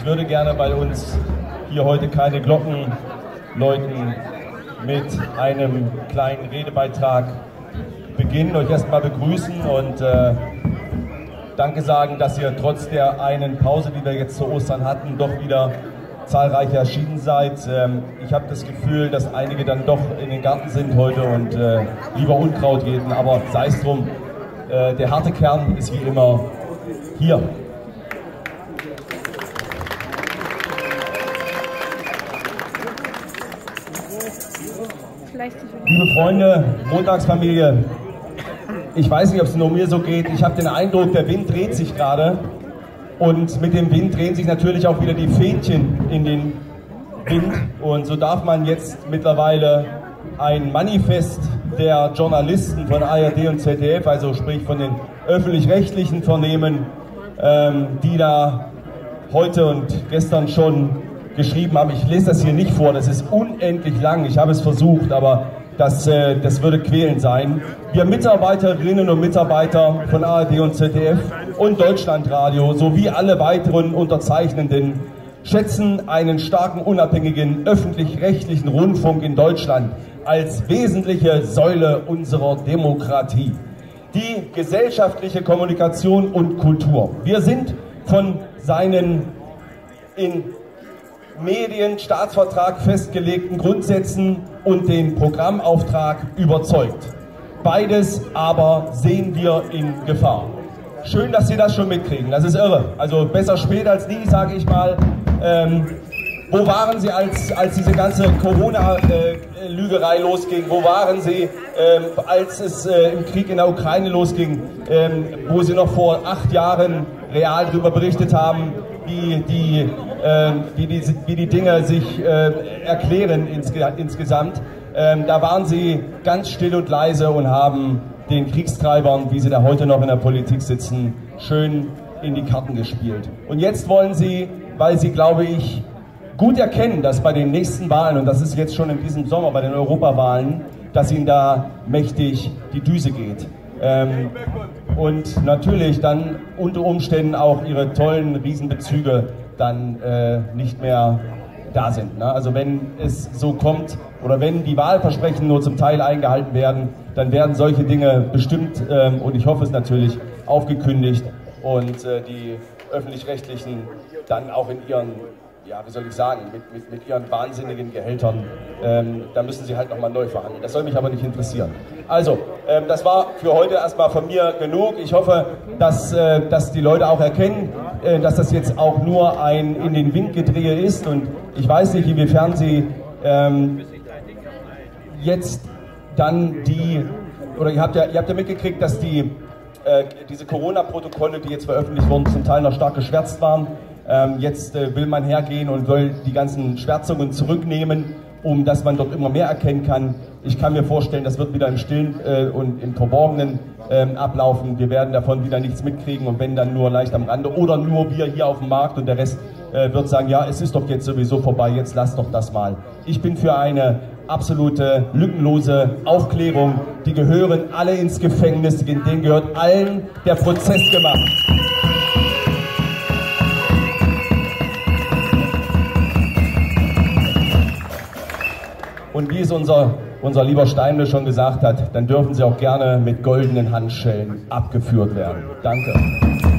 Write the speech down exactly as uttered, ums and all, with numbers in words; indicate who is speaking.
Speaker 1: Ich würde gerne bei uns hier heute keine Glocken läuten mit einem kleinen Redebeitrag beginnen, euch erstmal begrüßen und äh, Danke sagen, dass ihr trotz der einen Pause, die wir jetzt zu Ostern hatten, doch wieder zahlreich erschienen seid. Ähm, ich habe das Gefühl, dass einige dann doch in den Garten sind heute und äh, lieber Unkraut jäten, aber sei es drum, äh, der harte Kern ist wie immer hier. Liebe Freunde, Montagsfamilie, ich weiß nicht, ob es nur mir so geht, ich habe den Eindruck, der Wind dreht sich gerade und mit dem Wind drehen sich natürlich auch wieder die Fähnchen in den Wind und so darf man jetzt mittlerweile ein Manifest der Journalisten von A R D und Z D F, also sprich von den öffentlich-rechtlichen vernehmen, ähm, die da heute und gestern schon geschrieben haben. Ich lese das hier nicht vor, das ist unendlich lang, ich habe es versucht, aber das, äh, das würde quälend sein. Wir Mitarbeiterinnen und Mitarbeiter von A R D und Z D F und Deutschlandradio sowie alle weiteren Unterzeichnenden schätzen einen starken, unabhängigen, öffentlich-rechtlichen Rundfunk in Deutschland als wesentliche Säule unserer Demokratie. Die gesellschaftliche Kommunikation und Kultur. Wir sind von seinen in Medienstaatsvertrag festgelegten Grundsätzen und den Programmauftrag überzeugt. Beides aber sehen wir in Gefahr. Schön, dass Sie das schon mitkriegen, das ist irre. Also besser spät als nie, sage ich mal. Ähm, wo waren Sie, als, als diese ganze Corona-Lügerei äh, losging? Wo waren Sie, ähm, als es äh, im Krieg in der Ukraine losging, ähm, wo Sie noch vor acht Jahren real darüber berichtet haben, wie die, äh, wie die, wie die Dinge sich äh, erklären insge insgesamt. Ähm, da waren Sie ganz still und leise und haben den Kriegstreibern, wie sie da heute noch in der Politik sitzen, schön in die Karten gespielt. Und jetzt wollen Sie, weil Sie, glaube ich, gut erkennen, dass bei den nächsten Wahlen, und das ist jetzt schon in diesem Sommer bei den Europawahlen, dass Ihnen da mächtig die Düse geht. Ähm, und natürlich dann unter Umständen auch Ihre tollen Riesenbezüge dann äh, nicht mehr da sind. Ne? Also wenn es so kommt oder wenn die Wahlversprechen nur zum Teil eingehalten werden, dann werden solche Dinge bestimmt ähm, und ich hoffe es natürlich aufgekündigt und äh, die Öffentlich-Rechtlichen dann auch in ihren, ja wie soll ich sagen, mit, mit, mit ihren wahnsinnigen Gehältern, ähm, da müssen sie halt nochmal neu verhandeln. Das soll mich aber nicht interessieren. Also, ähm, das war für heute erstmal von mir genug. Ich hoffe, dass, äh, dass die Leute auch erkennen, äh, dass das jetzt auch nur ein in den Wind gedrehe ist und ich weiß nicht, inwiefern sie ähm, jetzt dann die, oder ihr habt ja, ihr habt ja mitgekriegt, dass die, äh, diese Corona-Protokolle, die jetzt veröffentlicht wurden, zum Teil noch stark geschwärzt waren. Ähm, jetzt äh, will man hergehen und will die ganzen Schwärzungen zurücknehmen, um dass man dort immer mehr erkennen kann. Ich kann mir vorstellen, das wird wieder im Stillen äh, und im Verborgenen ähm, ablaufen. Wir werden davon wieder nichts mitkriegen und wenn dann nur leicht am Rande oder nur wir hier auf dem Markt und der Rest äh, wird sagen, ja, es ist doch jetzt sowieso vorbei, jetzt lass doch das mal. Ich bin für eine absolute, lückenlose Aufklärung. Die gehören alle ins Gefängnis, denen gehört allen der Prozess gemacht. Und wie es unser, unser lieber Steinle schon gesagt hat, dann dürfen sie auch gerne mit goldenen Handschellen abgeführt werden. Danke.